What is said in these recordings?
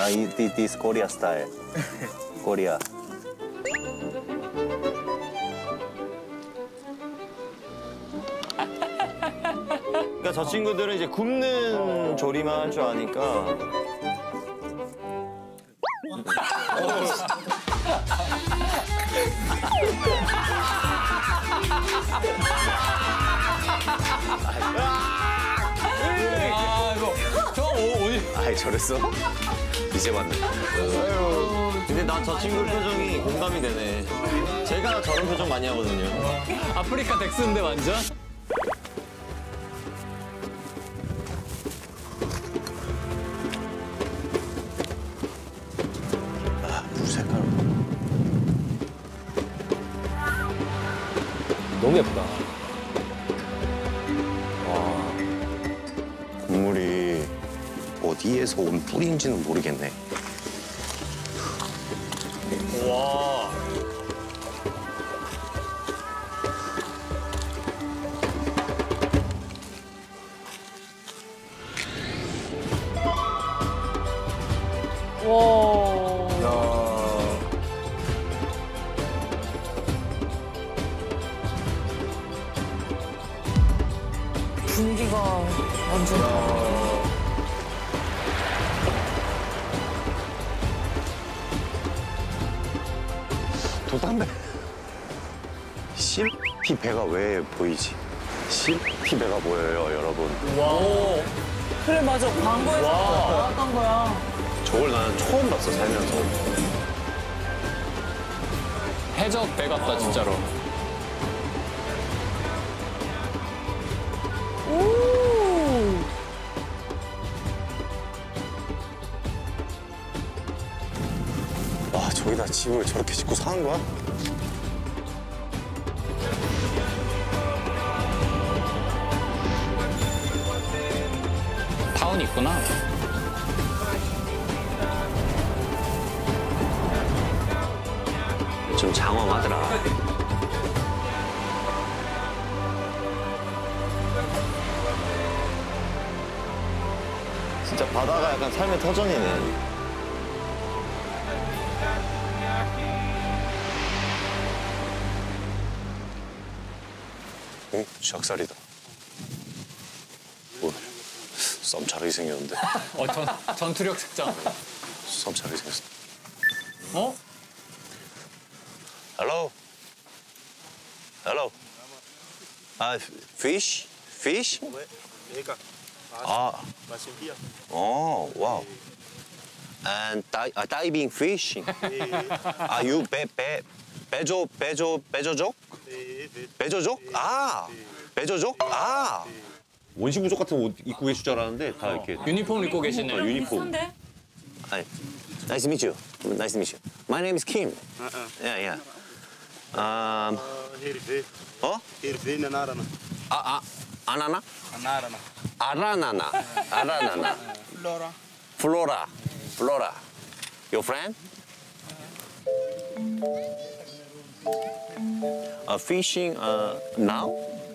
this Korea style. Korea. 그러니까 저 친구들은 이제 굽는 조리만 할 줄 아니까. 아, 이거 저 어디? 아이 저랬어? 이제 봤네. 근데 난 저 친구 표정이 공감이 되네. 제가 저런 표정 많이 하거든요. 아프리카 덱스인데 완전? 물 색깔. 너무 예쁘다. 국물이 어디에서 온 뿌리인지는 모르겠네. 와. 분기가 완전. 도담배. 실피 배가 왜 보이지? 실피 배가 보여요, 여러분. 와. 그래 맞아 광고에서 나왔던 거야. 저걸 나는 처음 봤어, 살면서. 해적 배 같다 진짜로. 오. 와, 저기다 집을 저렇게 짓고 사는 거야? 타운 있구나. 좀 장엄하더라. 진짜 바다가 약간 삶의 터전이네. 응? 샥살이다. 뭐, 썸차게 생겼는데. 전투력 특장. 썸차게 생겼어. 어? Hello? Hello? Fish? Fish? Ah. Oh, wow. And diving fishing. Are you be조족? be조족? 아, be조족? 아. 원시부족 같은 옷 입고 계실 줄 알았는데 다 이렇게. 유니폼 입고 계시네. 유니폼. 비싼데? Hi. Nice to meet you. Nice to meet you. My name is Kim. Yeah, yeah. 어? 아나나? 아라나나. 플로라. Your friend? Fishing now?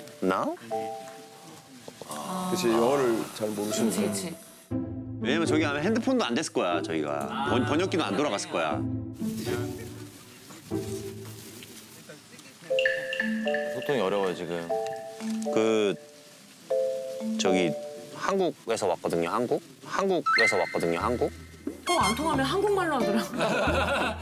그치, 영어를 잘 모르시는 분. 그치. 왜냐면 저기 안에 핸드폰도 안 됐을 거야, 저희가. 번역기도 안 돌아갔을 거야. 소통이 어려워요, 지금. 저기 한국에서 왔거든요, 한국에서 왔거든요, 한국. 안 통하면 한국말로 하더라.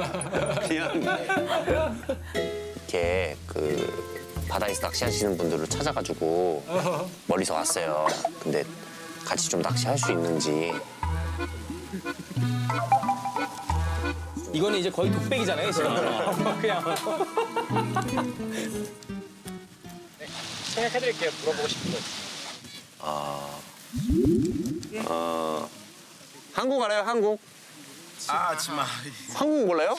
그냥 이렇게 바다에서 낚시하시는 분들을 찾아가지고 멀리서 왔어요. 근데 같이 좀 낚시할 수 있는지. 이거는 이제 거의 독백이잖아요, 지금. 그냥. 생각해드릴게요. 물어보고 싶은 거. 한국 알아요, 한국? 지마. 한국 몰라요?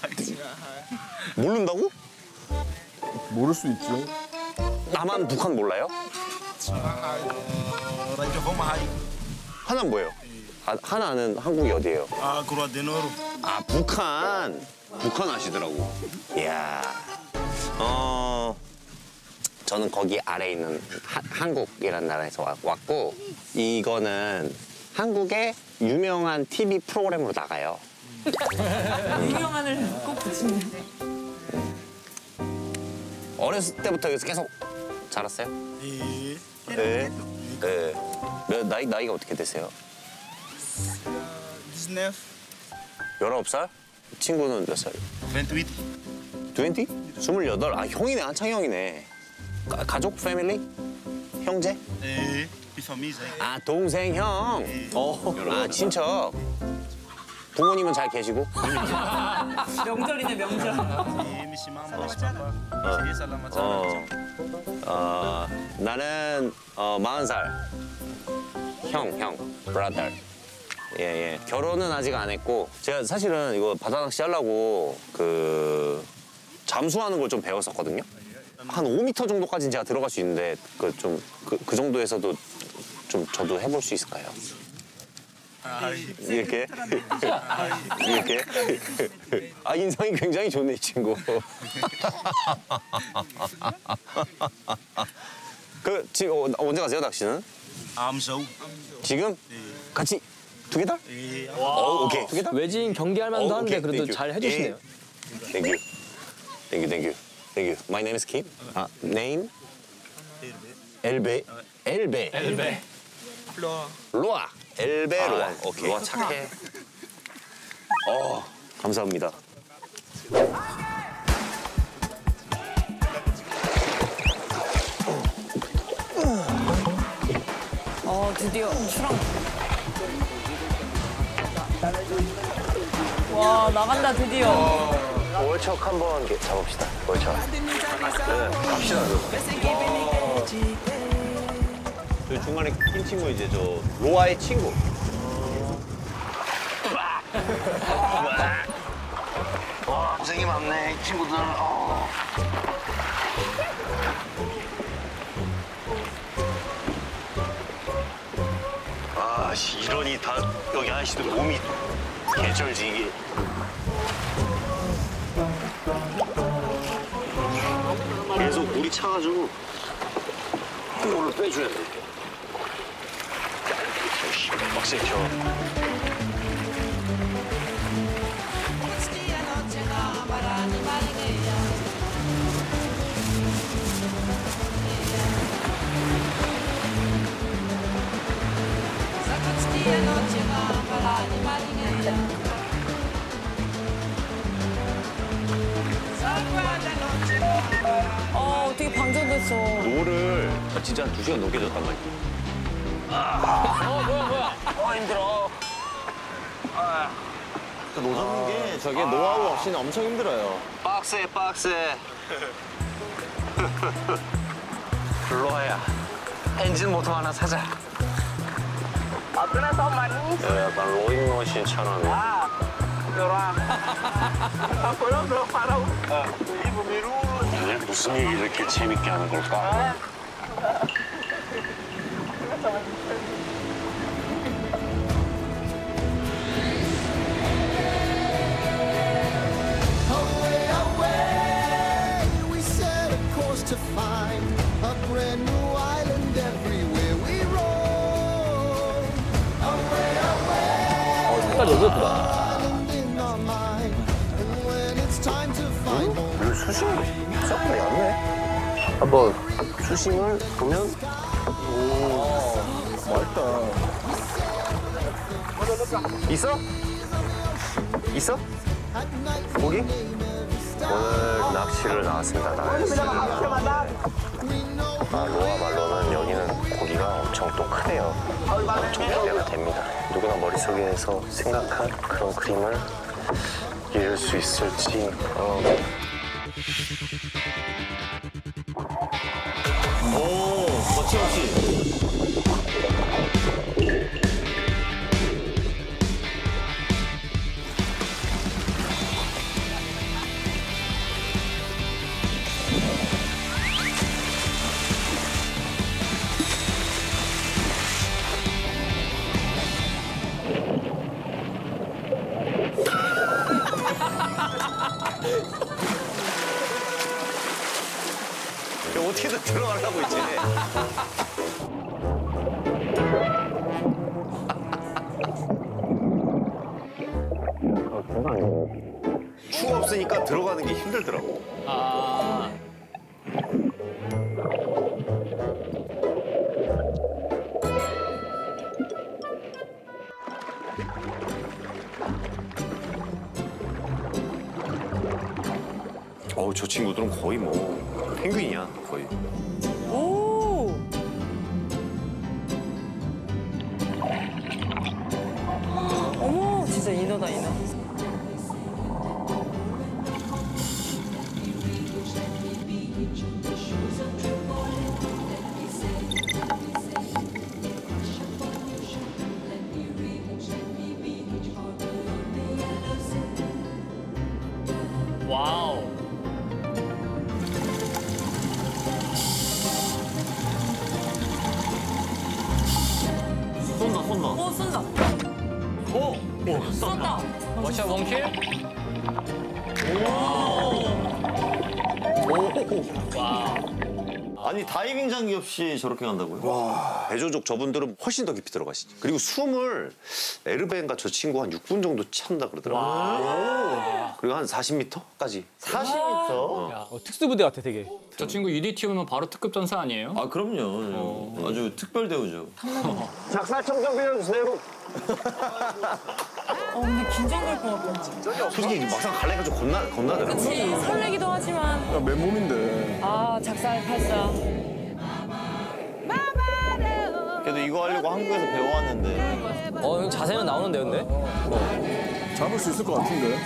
모른다고? 모를 수 있죠. 남한, 북한 몰라요? 하나는 뭐예요? 하나는 한국이 어디예요? 그라데노로. 북한 아시더라고. 이야. 저는 거기 아래에 있는 한국이라는 나라에서 왔고, 이거는 한국의 유명한 TV 프로그램으로 나가요. 유명한을 꼭 붙이네. 어렸을 때부터 여기서 계속 자랐어요? 예. 네. 네. 나이가 어떻게 되세요? 19, 19살? 친구는 몇 살? 28. 20? 28? 아, 형이네. 한창 형이네. 가족? 패밀리? 형제? 예. 비서미자. 아, 동생 형. 아, 친척. 부모님은 잘 계시고? 명절이네, 명절. 예, 미시마마 마시마마. 어, 나는 40살. 형, 브라더. 예. 결혼은 아직 안 했고, 제가 사실은 이거 바다 낚시 하려고 잠수하는 걸 좀 배웠었거든요. 한 5m 정도까지는 제가 들어갈 수 있는데, 그 정도에서도 좀 저도 해볼 수 있을까요? 이렇게? 이렇게? 아, 인상이 굉장히 좋네, 이 친구. 지금 언제 가세요, 낚시는? 암소. 지금? 같이 두 개 다? 예. 오케이. 두 개 다? 외지인 경기할 만도 한데 그래도 땡큐. 잘 해주시네요. Thank you. My name is Kim. Name? 엘베. 로아. 엘베 로아. 오케이. 로아 착해. 감사합니다. 드디어 출항. 와, 나간다, 드디어. 월척 한번 잡읍시다. 월척. 네, 갑시다. 저 중간에 낀 친구 이제 저 로아의 친구. 고생이 많네, 이 친구들. 이러니 다 여기 아저씨들 몸이 개쩔지 이게. 계속 물이 차가지고 이걸로 빼줘야 돼. 막 세켜. 어떻게 방전됐어. 노를 진짜 한 2시간 넘게 잤단 말이야. 뭐야. 힘들어. 노 잡는 게 저게 노하우 없이는 엄청 힘들어요. 빡세. 로아야, 엔진 모터 하나 사자. 약간 로잉 머신처럼. 얘네 무슨 얘기 이렇게 재밌게 하는 걸까? Away, away, we set a course to find a brand new island everywhere we roam. Away, away, 색깔 너무 예쁘다. island in our mind. And when it's time to find home, 이거 수심이 생각보다 얇네. 한번 수심을 보면 맛있다. 있어? 고기? 오늘 낚시를 나왔습니다. 로아 말로는 여기는 고기가 엄청 또 크대요. 엄청 기대가 됩니다. 누구나 머릿속에서 생각한 그런 그림을 이룰 수 있을지. 오, 거침없이. 어떻게든 들어가려고 이제. 추가 없으니까 들어가는 게 힘들더라고. 아. 저 친구들은 거의 뭐 펭귄이야, 거의. 오. 어머, 진짜 인어다, 인어. 와우. 쏜다, 쏜다. 오, 쏜다. 쏜다. 워샷 원킬? 아니, 다이빙 장비 없이 저렇게 간다고요? 배조족 저분들은 훨씬 더 깊이 들어가시지. 그리고 숨을 에르벤과 저 친구 한 6분 정도 찬다 그러더라고요. 그리고 한 40m까지. 40m? 특수부대 같아 되게. 저 친구 UDT 오면 바로 특급 전사 아니에요? 아, 그럼요. 아주 특별 대우죠. 작살청 좀 빌려주세요. 근데 긴장될 것 같아. 솔직히 막상 갈래가 좀 겁나더라고요. 그치, 설레기도 하지만. 맨몸인데. 아, 작살 팔자. 그래도 이거 하려고 한국에서 배워왔는데. 형 자세는 나오는데 근데? 잡을 수 있을 것 같은데.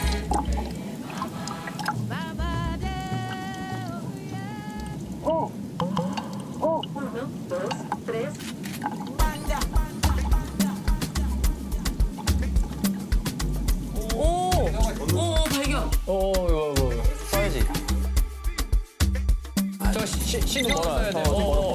오, 발견. 이거. 써야지. 저 신호 써야 돼.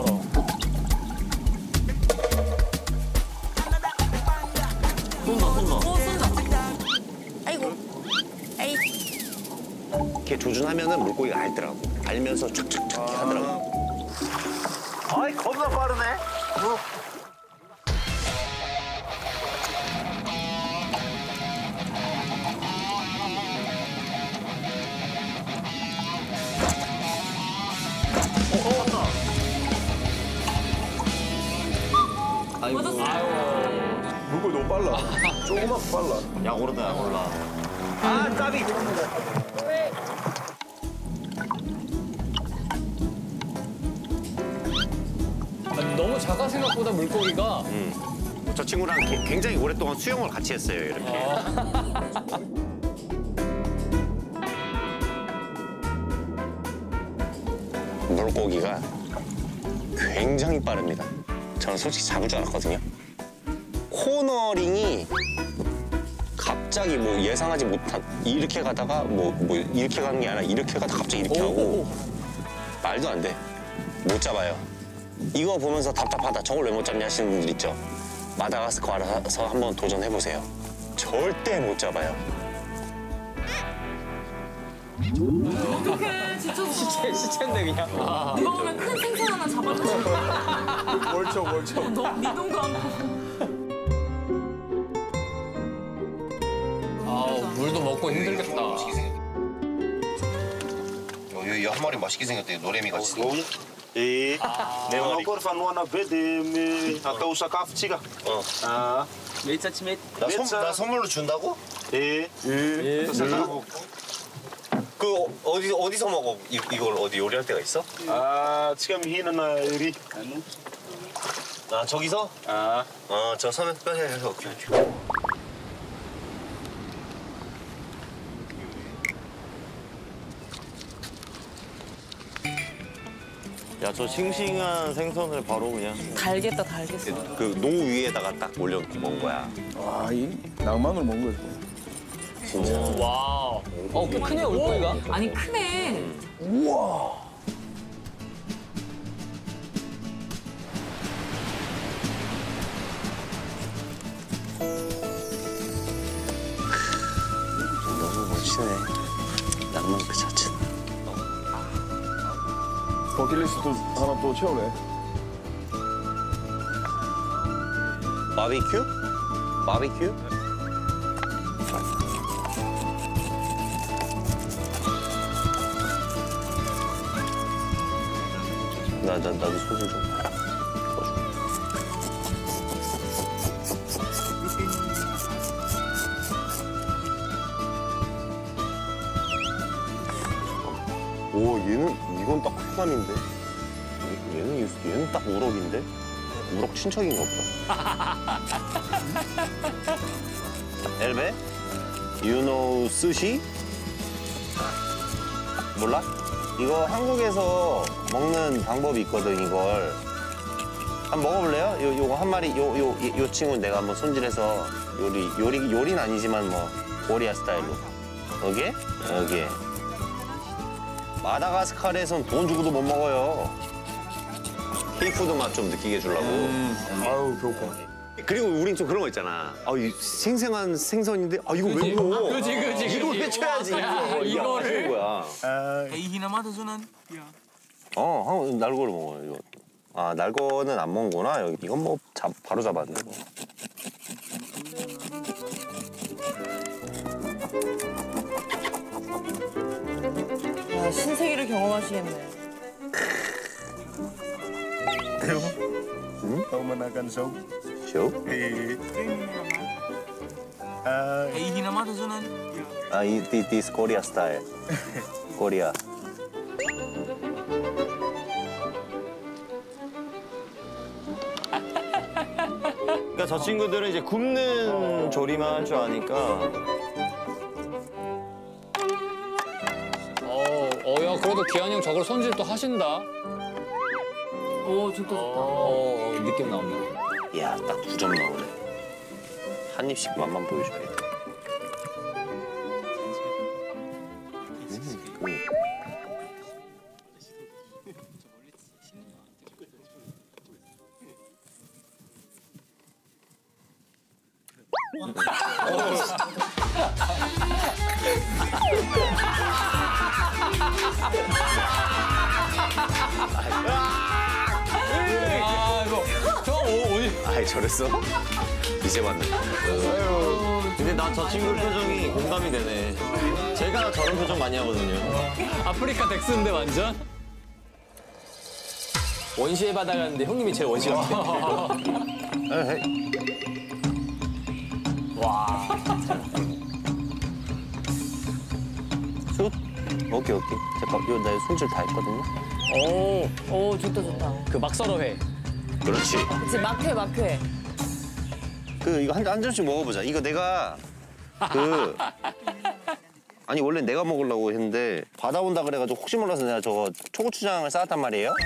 쏜다, 쏜다. 오, 쏜다. 아이고. 아이. 이렇게 조준하면은 물고기가 알더라고. 알면서 촥촥촥 이렇게 하더라고. 아이, 겁나 빠르네. 물고기 너무 빨라. 조금만 빨라. 약오르다, 약올라. 아, 까비. 너무 작아 생각보다 물고기가. 저 친구랑 굉장히 오랫동안 수영을 같이 했어요, 이렇게. 물고기가 굉장히 빠릅니다. 저는 솔직히 잡을 줄 알았거든요. 코너링이 갑자기 뭐 예상하지 못한 이렇게 가다가 뭐 이렇게 가는 게 아니라 이렇게 가다가 갑자기 이렇게 하고 말도 안 돼. 못 잡아요. 이거 보면서 답답하다. 저걸 왜 못 잡냐 하시는 분들 있죠. 마다가스카르에서 한번 도전해보세요. 절대 못 잡아요. 어떡해, 진짜. 시체인데 그냥. 누가 오면 큰 생선 하나 잡아줘. 멀쩡. 네 눈도 안 보고. 물도 먹고 힘들겠다. 이 한 마리 맛있게 생겼대. 노래미 같이. E agora vai no ano ver de até o sacafo chica. 나 선물로 준다고? E 그 어디서 먹어? 이걸 어디 요리할 때가 있어? chica me hina na iri. 아 저기서? 저 서면 빼서 오케이. 야, 저 싱싱한 생선을 바로 그냥. 달겠다, 달겠어. 그 노 위에다가 딱 올려 먹은 거야. 아, 이 낭만을 먹은 거지. 진짜. 와우. 꽤 크네요 물고기가. 아니, 크네. 너무 멋지네. 낭만 그 자체. 버킷리스트 하나 또 채우네. 바비큐? 바비큐? 나도 손질 좀. 오, 이건 딱 쾌감인데. 얘는 딱 우럭인데. 우럭 친척인가 보다. 엘베? You know 스시? 몰라? 이거 한국에서 먹는 방법이 있거든, 이걸. 한번 먹어볼래요? 요거 한 마리, 요 친구는 내가 한번 손질해서 요리는 아니지만 뭐, 코리아 스타일로. 여기에. 마다가스카르에선 돈 주고도 못 먹어요. 케이푸드 맛 좀 느끼게 해주려고. 아우, 배고파. 그리고 우린 좀 그런 거 있잖아. 이 생생한 생선인데, 이거 왜 먹어? 그지. 이걸 해쳐야지. 이거 하시는 거야. 날거를 먹어요, 이거. 날거는 안 먹는구나. 이건 뭐 바로 잡았네. 와, 신세계를 경험하시겠네. Tahu mana kan show? 쇼? This Korea style. 코리아. 그러니까 저 친구들은 이제 굽는 조리만 할 줄 아니까. 야, 그래도 기한이 형 저걸 손질 또 하신다. 오, 좋다. 느낌 나온다. 이야, 딱 9점 나오네. 한 입씩 맛만 보여줘야겠다. 아이, 저랬어? 이제 봤네. 근데 나 저 친구 표정이 공감이 되네. 제가 저런 표정 많이 하거든요. 아프리카 덱스인데 완전. 원시의 바다 갔는데 형님이 제일 원시 같아. 슛? 오케이. 잠깐, 나 손질 다 했거든요. 오, 좋다. 그 막설어회. 그렇지. 그치, 막회. 이거 한 점씩 먹어보자. 이거 내가 아니 원래 내가 먹으려고 했는데 받아온다 그래가지고 혹시 몰라서 내가 저거 초고추장을 쌓았단 말이에요.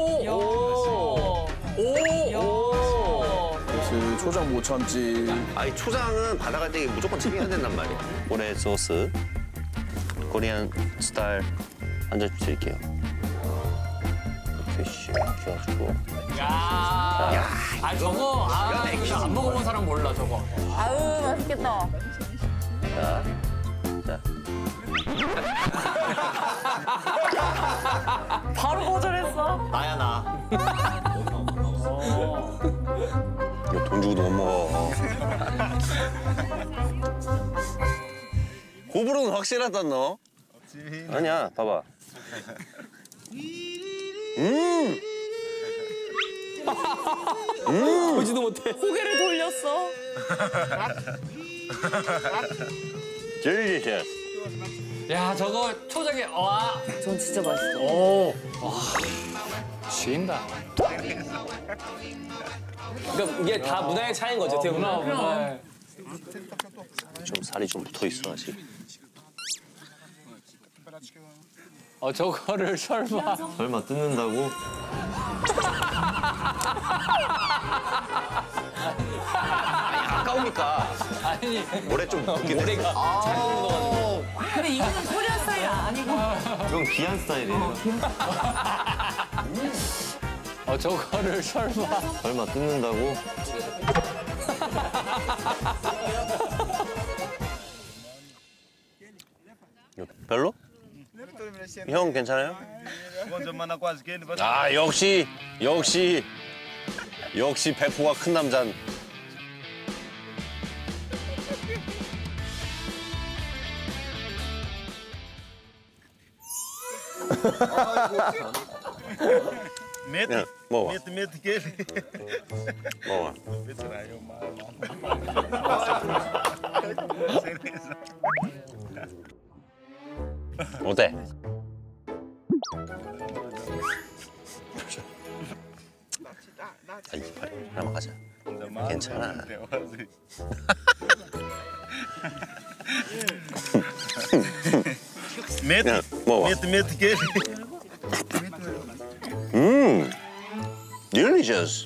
그렇지, 초장 못 참지. 아니 초장은 받아갈 때 무조건 챙겨야 된단 말이야. 올해 소스 코리안 스타일 한 점씩 드릴게요. 이렇게 씩 해가지고. 저거 그냥 안 먹어본 사람 몰라 저거. 아유, 맛있겠다. 자. 바로 거절했어. 나야, 나. 이거 돈 주고도 못 먹어. 호불호는 확실하다 너. 아니야, 봐봐. 보지도 못해. 고개를 돌렸어. 젤리셔. 야, 저거 초장에 와. 전 진짜 맛있어. 오. 와. 지인다. 그러니까 이게 다 문화의 차이인 거죠, 어떻게 보면. 문화. 좀 살이 좀 붙어 있어 아직. 저거를 설마. 설마 뜯는다고? 아까우니까 아니. 모래 좀 붓긴 해. 근데 이거는 코리안 스타일 아니고. 이건 귀한 스타일이에요. 저거를 설마. 설마 뜯는다고? 별로? 형 괜찮아요? Kwanza maana kwa zikendi basi. 아 역시 배포가 큰 남잔. 그냥 먹어봐. 먹어봐. 어때? 아, 이빨에 하나만 가자. 괜찮아. 그냥 먹어봐. delicious.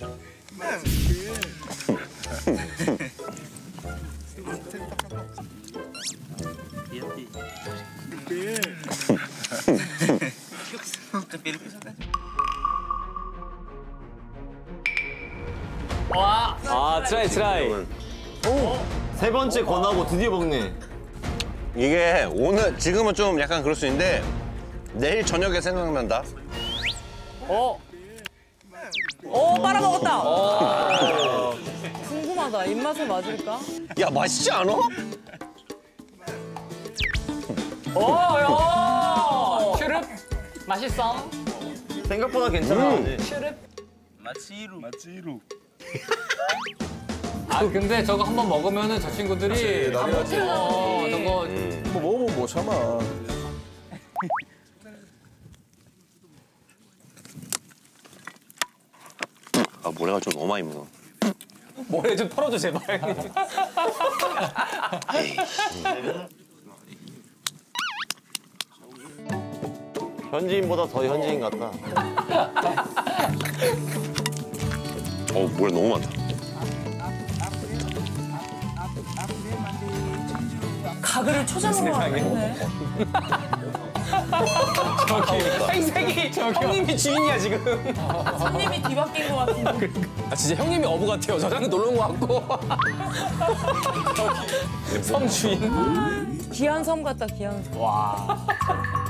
아, 트라이, 트라이. 세 번째 권하고 드디어 먹네. 이게 오늘 지금은 좀 약간 그럴 수 있는데 내일 저녁에 생각난다. 빨아먹었다. 궁금하다. 입맛에 맞을까? 야 맛있지 않아? 슈릅 맛있어? 생각보다 괜찮아. 슈릅? 아 근데 저거 한번 먹으면은 저 친구들이 저거 뭐 먹어보면 뭐 참아. 아 모래가 좀 너무 많이 묻어. 모래 좀 털어줘, 제발. 현지인보다 더 현지인 같다. 모래 너무 많다. 가글을 초장으로 하네. 생색이 형님이 주인이야, 지금. 손님이 뒤바뀐 것 같은데. 아, 진짜 형님이 어부 같아요. 저장에 놀러 온 것 같고. 섬 주인. 귀한 섬 같다, 귀한 섬. 와.